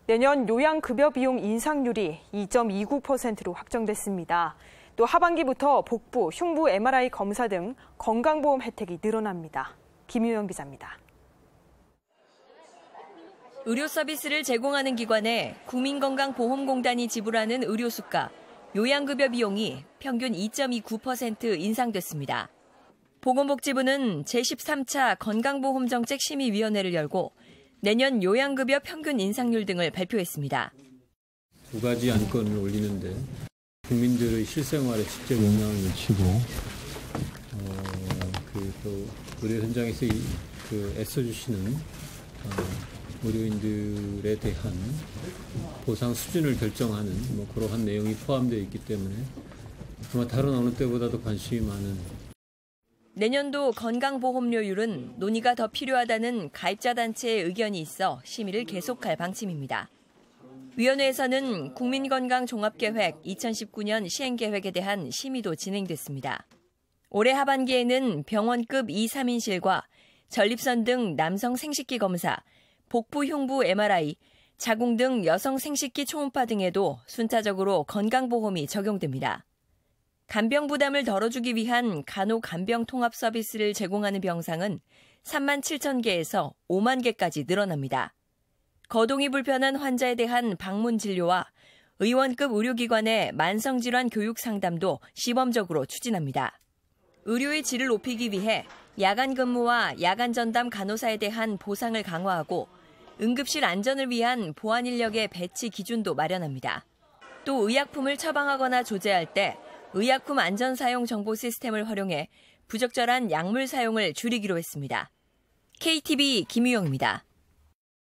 내년 요양급여 비용 인상률이 2.29%로 확정됐습니다. 또 하반기부터 복부, 흉부 MRI 검사 등 건강보험 혜택이 늘어납니다. 김유영 기자입니다. 의료 서비스를 제공하는 기관에 국민건강보험공단이 지불하는 의료수가, 요양급여 비용이 평균 2.29% 인상됐습니다. 보건복지부는 제13차 건강보험정책심의위원회를 열고 내년 요양급여 평균 인상률 등을 발표했습니다. 두 가지 안건을 올리는데 국민들의 실생활에 직접 영향을 미치고 또 의료 현장에서 애써주시는 의료인들에 대한 보상 수준을 결정하는 그러한 내용이 포함되어 있기 때문에 아마 다른 어느 때보다도 관심이 많은. 내년도 건강보험료율은 논의가 더 필요하다는 가입자 단체의 의견이 있어 심의를 계속할 방침입니다. 위원회에서는 국민건강종합계획 2019년 시행계획에 대한 심의도 진행됐습니다. 올해 하반기에는 병원급 2, 3인실과 전립선 등 남성 생식기 검사, 복부, 흉부 MRI, 자궁 등 여성 생식기 초음파 등에도 순차적으로 건강보험이 적용됩니다. 간병 부담을 덜어주기 위한 간호간병 통합 서비스를 제공하는 병상은 3만 7천 개에서 5만 개까지 늘어납니다. 거동이 불편한 환자에 대한 방문 진료와 의원급 의료기관의 만성질환 교육 상담도 시범적으로 추진합니다. 의료의 질을 높이기 위해 야간 근무와 야간 전담 간호사에 대한 보상을 강화하고 응급실 안전을 위한 보안 인력의 배치 기준도 마련합니다. 또 의약품을 처방하거나 조제할 때 의약품 안전사용 정보 시스템을 활용해 부적절한 약물 사용을 줄이기로 했습니다. KTV 김유영입니다.